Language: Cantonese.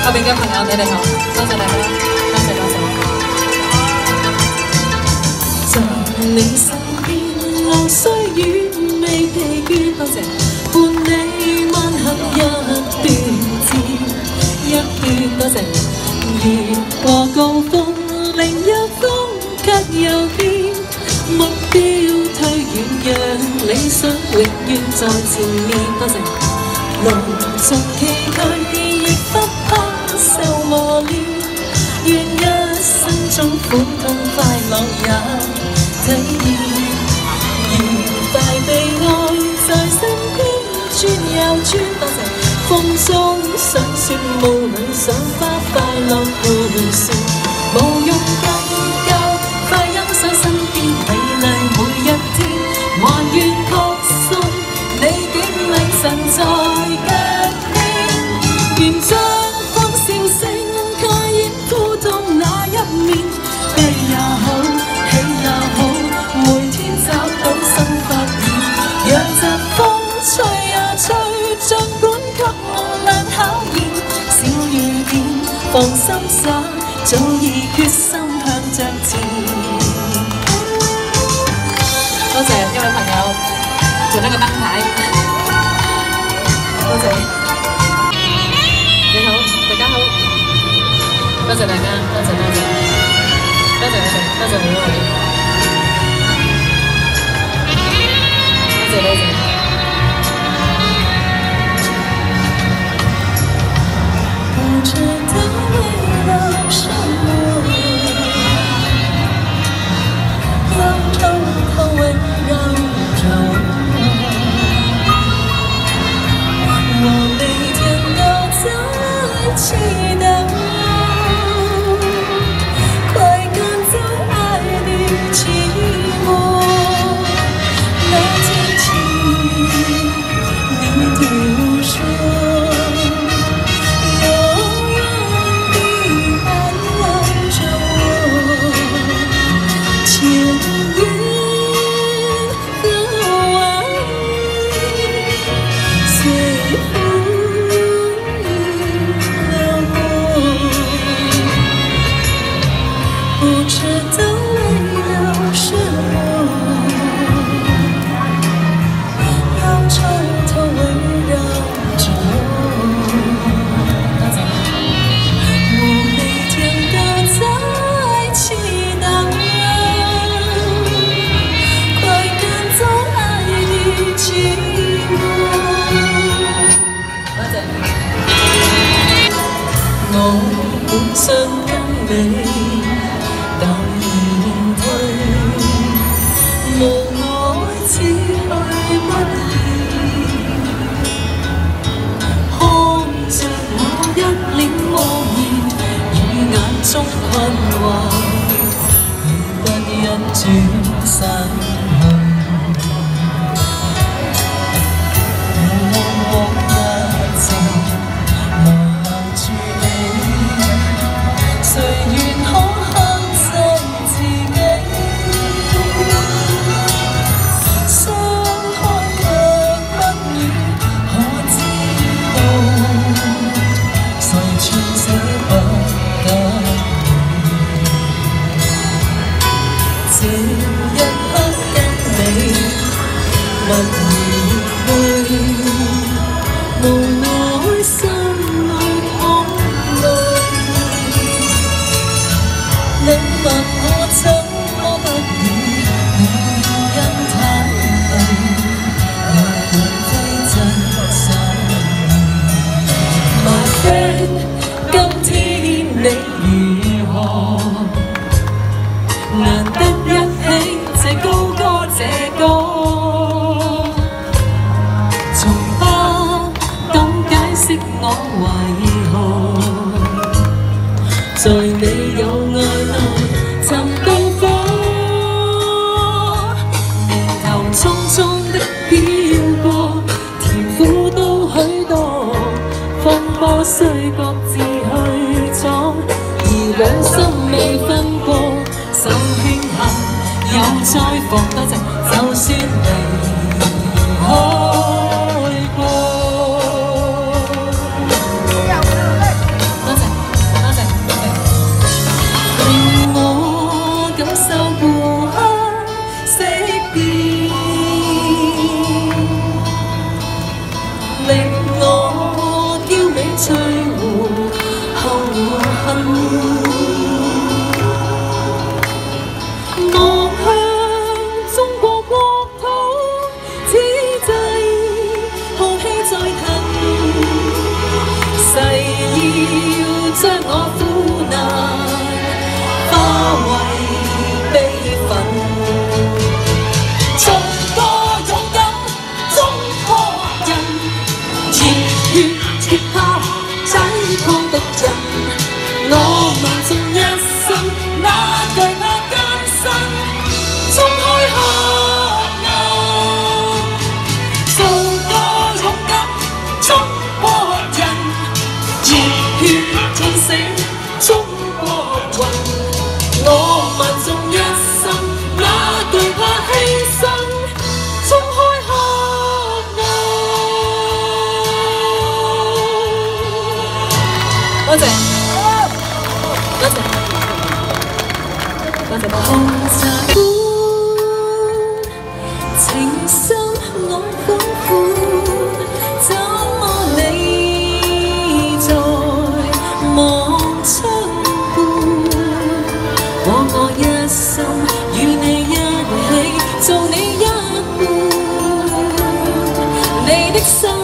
後邊嘅朋友，你哋好，多謝大家，多謝多謝。在你身邊，流歲月未疲倦，多謝。伴你漫行一段接一段，多謝。越過高峰，另一峰卻又變，目標推遠，讓理想永遠在前面，多謝。路縱崎嶇，亦不怕受磨練，願一生中苦痛快樂也體驗，愉快被愛在身邊轉又轉，多謝。風中想說霧裏想花快樂迴旋，無用計較，快欣賞身邊美麗每一天，還願確信你景麗神在腳邊，願將歡笑聲蓋掩苦痛那一面，悲也好，喜也好，每天找到新發現，讓疾風吹呀吹，儘管給我倆考驗，小雨點放心灑，早已決心向着前。多謝一位朋友做呢個燈牌，多謝。你好，大家好，多謝大家，多謝多謝，多謝多謝，多謝每一位，多謝多謝。不知道为了什么，要偷偷围绕着我每天都在祈祷，快赶走爱的寂寞。那天起，你对我说。不知道为了什么，要偷偷围绕着我每天都在祈祷，快赶走爱的寂寞。多謝。我本想跟你。但願退，無愛只去不棄，看着我一臉茫然，與眼中困惑，如不一轉散去。往一程，無留住你，誰願可？這一刻跟你默然去，無奈心裏淌淚。你問我怎麼不語，我因太累，又會揮真心。My friend， 今天你如何？難得一起，這高歌這歌，從不懂解釋我為何，在你有愛內尋到火，年頭匆匆的飄過，甜苦都許多，風波雖各自去闖，而兩心未分過。手輕下，又再放多謝，就算離開過。多謝。 血痛死中國魂。我萬眾一心，哪懼怕犧牲，衝開黑暗。多謝，多謝，多謝，多謝。情深我苦苦，怎麼你在望窗畔？枉我一生與你一起，做你一半，你的心。